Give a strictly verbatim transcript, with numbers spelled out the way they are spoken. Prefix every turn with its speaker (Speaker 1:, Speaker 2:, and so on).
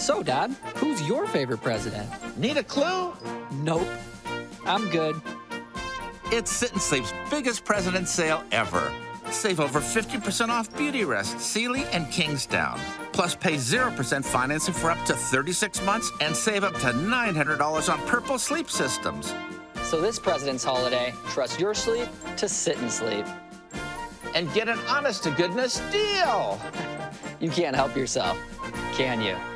Speaker 1: So, Dad, who's your favorite president?
Speaker 2: Need a clue?
Speaker 1: Nope. I'm good.
Speaker 2: It's Sit and Sleep's biggest president sale ever. Save over fifty percent off Beautyrest, Sealy, and Kingstown. Plus, pay zero percent financing for up to thirty-six months and save up to nine hundred dollars on Purple Sleep Systems.
Speaker 1: So this President's holiday, trust your sleep to Sit and Sleep.
Speaker 2: And get an honest-to-goodness deal.
Speaker 1: You can't help yourself, can you?